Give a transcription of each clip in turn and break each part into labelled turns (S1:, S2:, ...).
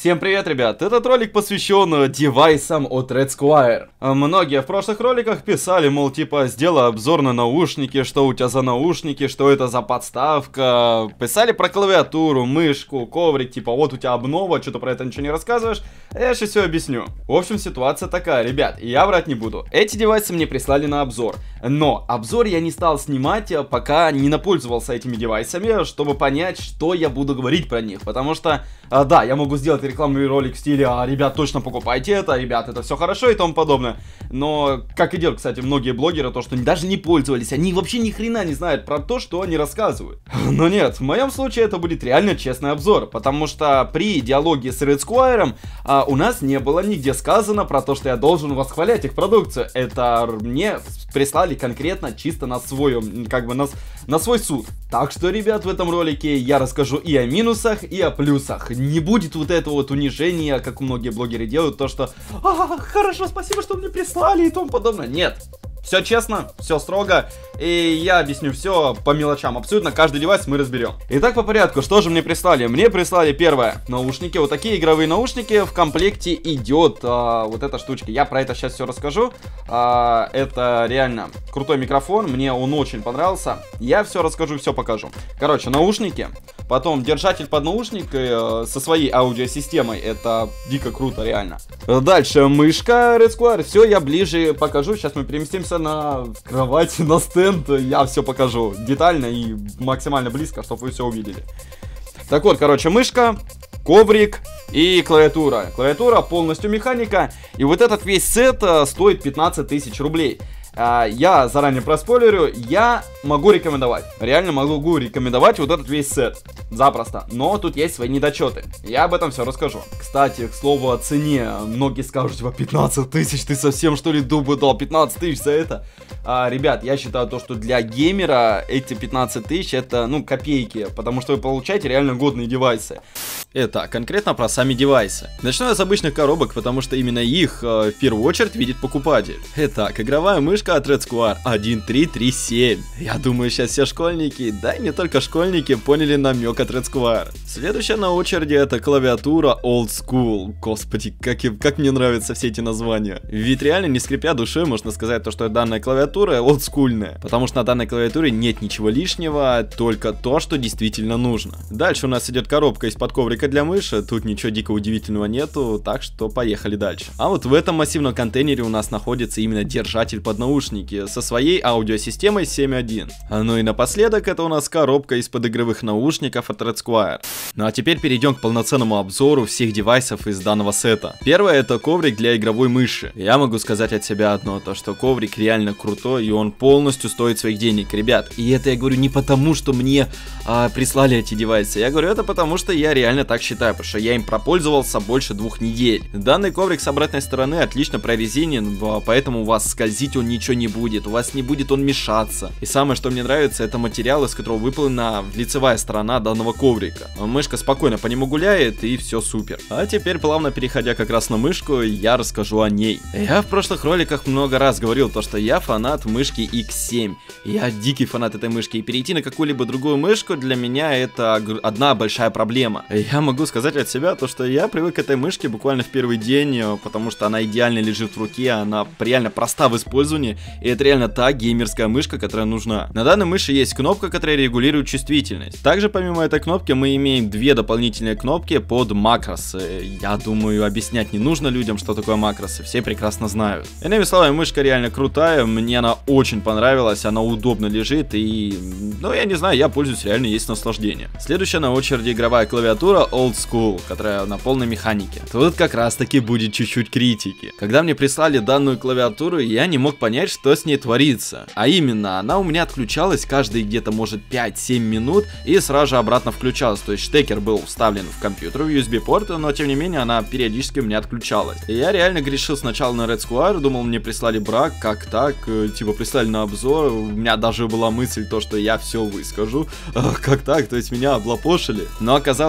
S1: Всем привет, ребят! Этот ролик посвящен девайсам от Red Square. Многие в прошлых роликах писали, мол, типа, сделай обзор на наушники, что у тебя за наушники, что это за подставка. Писали про клавиатуру, мышку, коврик, типа, вот у тебя обнова, что-то про это ничего не рассказываешь. Я сейчас все объясню. В общем, ситуация такая, ребят, и я врать не буду. Эти девайсы мне прислали на обзор. Но обзор я не стал снимать, пока не напользовался этими девайсами, чтобы понять, что я буду говорить про них. Потому что, да, я могу сделать рекламный ролик в стиле, ребят, точно покупайте это, ребят, это все хорошо и тому подобное. Но, как и делают, кстати, многие блогеры, то, что даже не пользовались, они вообще ни хрена не знают про то, что они рассказывают. Но нет, в моем случае это будет реально честный обзор, потому что при диалоге с Red Square у нас не было нигде сказано про то, что я должен восхвалять их продукцию. Это мне прислали конкретно чисто на свой, на свой суд. Так что, ребят, в этом ролике я расскажу и о минусах, и о плюсах. Не будет вот этого вот унижения, как многие блогеры делают, то что хорошо, спасибо, что мне прислали и тому подобное. Нет. Все честно, все строго, и я объясню все по мелочам. Абсолютно каждый девайс мы разберем. Итак, по порядку, что же мне прислали? Мне прислали первое, наушники, вот такие игровые наушники. В комплекте идет вот эта штучка. Я про это сейчас все расскажу. Это реально крутой микрофон, мне он очень понравился. Я все расскажу, все покажу. Короче, наушники, потом держатель под наушник со своей аудиосистемой. Это дико круто, реально. Дальше мышка Red Square. Все я ближе покажу. Сейчас мы переместимся на кровать, на стенд, я все покажу детально и максимально близко, чтобы вы все увидели. Так вот, короче, мышка, коврик и клавиатура. Клавиатура полностью механика, и вот этот весь сет стоит 15 тысяч рублей. Я заранее проспойлерю, я могу рекомендовать. Реально могу рекомендовать вот этот весь сет. Запросто. Но тут есть свои недочеты. Я об этом все расскажу. Кстати, к слову о цене. Многие скажут, типа, 15 тысяч, ты совсем что ли дубы дал? 15 тысяч за это? Ребят, я считаю то, что для геймера эти 15 тысяч это, копейки. Потому что вы получаете реально годные девайсы. Это конкретно про сами девайсы. Начну я с обычных коробок, потому что именно их в первую очередь видит покупатель. Итак, игровая мышка от Red Square 1337. Я думаю, сейчас все школьники, да и не только школьники, поняли намек от Red Square. Следующая на очереди это клавиатура Old School. Господи, как мне нравятся все эти названия. Ведь реально, не скрипя душой, можно сказать то, что данная клавиатура олдскульная. Потому что на данной клавиатуре нет ничего лишнего, только то, что действительно нужно. Дальше у нас идет коробка из-под коврика для мыши. Тут ничего дико удивительного нету, так что поехали дальше. А вот в этом массивном контейнере у нас находится именно держатель под наушники со своей аудиосистемой 7.1. Ну и напоследок это у нас коробка из-под игровых наушников от Red Square. Ну а теперь перейдем к полноценному обзору всех девайсов из данного сета. Первое это коврик для игровой мыши. Я могу сказать от себя одно, то что коврик реально крутой и он полностью стоит своих денег, ребят. И это я говорю не потому, что мне прислали эти девайсы. Я говорю это потому, что я реально так считаю, потому что я им пропользовался больше 2 недель. Данный коврик с обратной стороны отлично прорезинен, поэтому у вас скользить он ничего не будет, у вас не будет он мешаться. И самое, что мне нравится, это материал, из которого выполнена лицевая сторона данного коврика. Мышка спокойно по нему гуляет и все супер. А теперь, плавно переходя как раз на мышку, я расскажу о ней. Я в прошлых роликах много раз говорил то, что я фанат мышки X7. Я дикий фанат этой мышки, и перейти на какую-либо другую мышку для меня это одна большая проблема. Я могу сказать от себя то, что я привык к этой мышке буквально в первый день, потому что она идеально лежит в руке, она реально проста в использовании, и это реально та геймерская мышка, которая нужна. На данной мыши есть кнопка, которая регулирует чувствительность. Также помимо этой кнопки мы имеем 2 дополнительные кнопки под макросы. Я думаю, объяснять не нужно людям, что такое макросы, все прекрасно знают. Иными словами, мышка реально крутая, мне она очень понравилась, она удобно лежит и, я не знаю, я пользуюсь, реально есть наслаждение. Следующая на очереди игровая клавиатура Old School, которая на полной механике. Тут как раз таки будет чуть-чуть критики. Когда мне прислали данную клавиатуру, я не мог понять, что с ней творится. А именно, она у меня отключалась каждые где-то может 5-7 минут и сразу же обратно включалась. То есть штекер был вставлен в компьютер, в USB порт, но тем не менее она периодически у меня отключалась. И я реально грешил сначала на Red Square, думал, мне прислали брак, как так, типа прислали на обзор. У меня даже была мысль то, что я все выскажу. Как так, то есть меня облапошили. Но оказалось, дело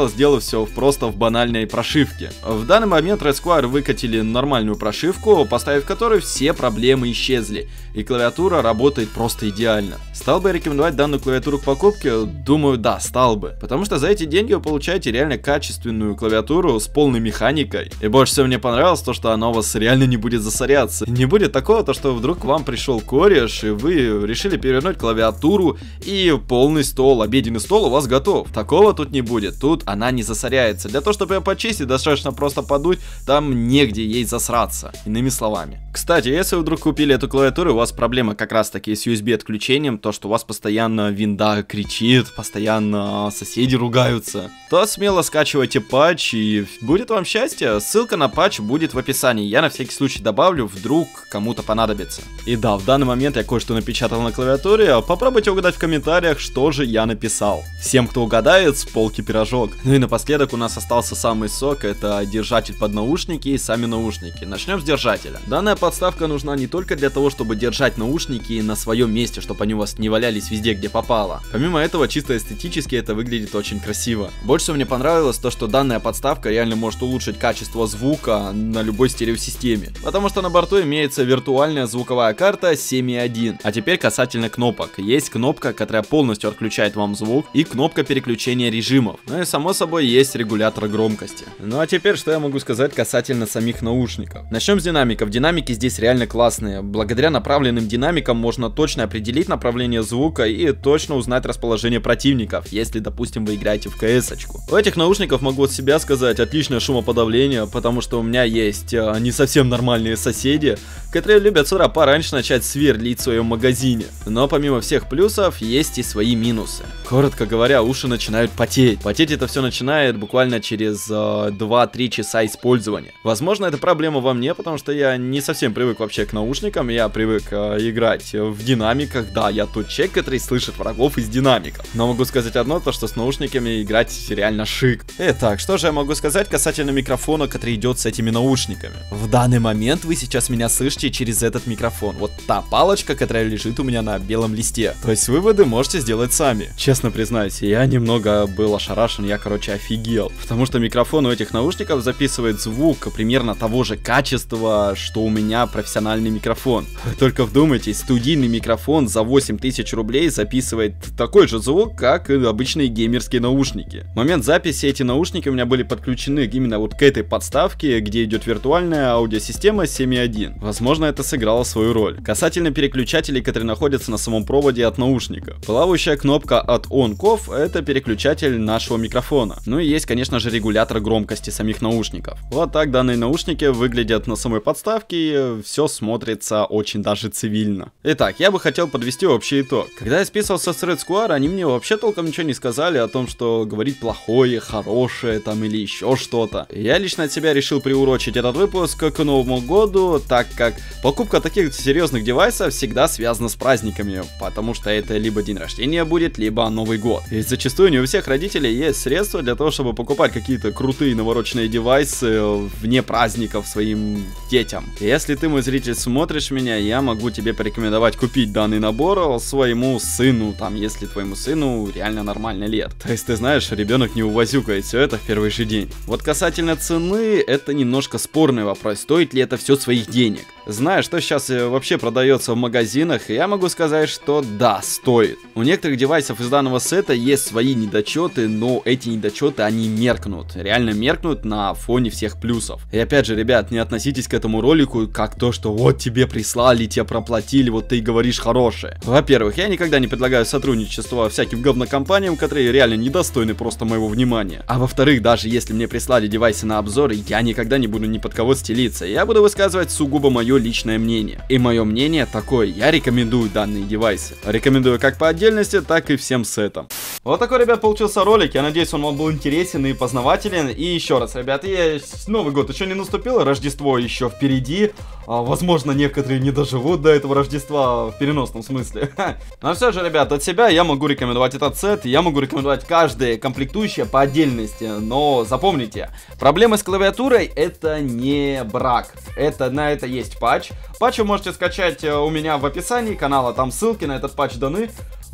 S1: все просто в банальной прошивке. В данный момент Red Square выкатили нормальную прошивку, поставив которой все проблемы исчезли, и клавиатура работает просто идеально. Стал бы я рекомендовать данную клавиатуру к покупке? Думаю, да, стал бы. Потому что за эти деньги вы получаете реально качественную клавиатуру с полной механикой. И больше всего мне понравилось то, что она у вас реально не будет засоряться. Не будет такого, то, что вдруг к вам пришел кореш, и вы решили перевернуть клавиатуру, и полный стол, обеденный стол у вас готов. Такого тут не будет. Тут она не засоряется. Для того, чтобы ее почистить, достаточно просто подуть, там негде ей засраться. Иными словами. Кстати, если вы вдруг купили эту клавиатуру, у вас проблема как раз таки с USB отключением, то, что у вас постоянно винда кричит, постоянно соседи ругаются, то смело скачивайте патч, и будет вам счастье. Ссылка на патч будет в описании. Я на всякий случай добавлю, вдруг кому-то понадобится. И да, в данный момент я кое-что напечатал на клавиатуре. Попробуйте угадать в комментариях, что же я написал. Всем, кто угадает, с полки пирожок. Ну и напоследок у нас остался самый сок, это держатель под наушники и сами наушники. Начнем с держателя. Данная подставка нужна не только для того, чтобы держать наушники на своем месте, чтобы они у вас не валялись везде, где попало. Помимо этого, чисто эстетически это выглядит очень красиво. Больше всего мне понравилось то, что данная подставка реально может улучшить качество звука на любой стереосистеме. Потому что на борту имеется виртуальная звуковая карта 7.1. А теперь касательно кнопок. Есть кнопка, которая полностью отключает вам звук, и кнопка переключения режимов. Ну и само собой есть регулятор громкости. Ну а теперь что я могу сказать касательно самих наушников. Начнем с динамиков. Динамики здесь реально классные. Благодаря направленным динамикам можно точно определить направление звука и точно узнать расположение противников, если, допустим, вы играете в CS-очку. У этих наушников могу от себя сказать отличное шумоподавление, потому что у меня есть не совсем нормальные соседи, которые любят с утра пораньше начать сверлить в своем магазине. Но помимо всех плюсов, есть и свои минусы. Коротко говоря, уши начинают потеть. Потеть это все начинает буквально через 2-3 часа использования. Возможно, это проблема во мне, потому что я не совсем привык вообще к наушникам. Я привык играть в динамиках. Да, я тот человек, который слышит врагов из динамиков. Но могу сказать одно, то что с наушниками играть реально шик. Итак, что же я могу сказать касательно микрофона, который идет с этими наушниками? В данный момент вы сейчас меня слышите через этот микрофон. Вот та палочка, которая лежит у меня на белом листе. То есть выводы можете сделать сами. Честно признаюсь, я немного был ошарашен, я, короче, офигел. Потому что микрофон у этих наушников записывает звук примерно того же качества, что у меня профессиональный микрофон. Только вдумайтесь, студийный микрофон за 8000 рублей записывает такой же звук, как и обычные геймерские наушники. В момент записи эти наушники у меня были подключены именно вот к этой подставке, где идет виртуальная аудиосистема 7.1. Возможно, это сыграло свою роль. Касательно переключателей, которые находятся на самом проводе от наушника. Плавающая кнопка от on-off — это переключатель нашего микрофона. Ну и есть, конечно же, регулятор громкости самих наушников. Вот так данные наушники выглядят на самой подставке, и все смотрится очень даже цивильно. Итак, я бы хотел подвести общий итог. Когда я списывался с Red Square, они мне вообще толком ничего не сказали о том, что говорить плохое, хорошее там или еще что-то. Я лично от себя решил приурочить этот выпуск к Новому году, так как покупка таких серьезных девайсов всегда связана с праздниками, потому что это либо день рождения будет, либо Новый год. И зачастую не у всех родителей есть средства для того, чтобы покупать какие-то крутые навороченные девайсы вне праздников своим детям. И если ты, мой зритель, смотришь меня, я могу тебе порекомендовать купить данный набор своему сыну, там, если твоему сыну реально нормально лет. То есть, ты знаешь, ребенок не увозюкает все это в первый же день. Вот касательно цены, это немножко спорный вопрос, стоит ли это все своих денег. Зная, что сейчас вообще продается в магазинах, я могу сказать, что да, стоит. У некоторых девайсов из данного сета есть свои недочеты, но эти недочеты, они меркнут. Реально меркнут на фоне всех плюсов. И опять же, ребят, не относитесь к этому ролику как то, что вот тебе прислали, тебе проплатили, вот ты говоришь хорошее. Во-первых, я никогда не предлагаю сотрудничество всяким говнокомпаниям, которые реально недостойны просто моего внимания. А во-вторых, даже если мне прислали девайсы на обзор, я никогда не буду ни под кого стелиться. Я буду высказывать сугубо мое личное мнение. И мое мнение такое: я рекомендую данные девайсы. Рекомендую как по отдельности, так и всем сетам. Вот такой, ребят, получился ролик. Я надеюсь, он вам был интересен и познавателен. И еще раз, ребят, Новый год еще не наступил, Рождество еще впереди. Возможно, некоторые не доживут до этого Рождества в переносном смысле. Но все же, ребят, от себя я могу рекомендовать этот сет. Я могу рекомендовать каждое комплектующее по отдельности. Но запомните, проблемы с клавиатурой — это не брак. На это есть патч. Патч вы можете скачать у меня в описании канала, там ссылки на этот патч даны.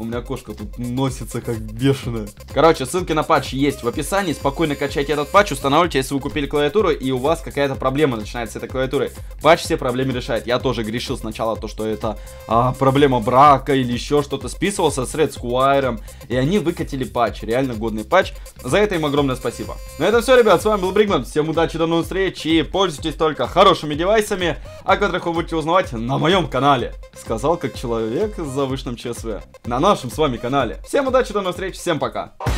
S1: У меня кошка тут носится как бешеная. Короче, ссылки на патч есть в описании. Спокойно качайте этот патч, устанавливайте, если вы купили клавиатуру и у вас какая-то проблема начинается с этой клавиатурой. Патч все проблемы решает. Я тоже грешил сначала то, что это проблема брака или еще что-то. Списывался с Red Squire, и они выкатили патч. Реально годный патч. За это им огромное спасибо. На этом все, ребят. С вами был Бригман. Всем удачи, до новых встреч и пользуйтесь только хорошими девайсами, о которых вы будете узнавать на моем канале. Сказал как человек с завышенным ЧСВ. На нашем с вами канале. Всем удачи, до новых встреч, всем пока.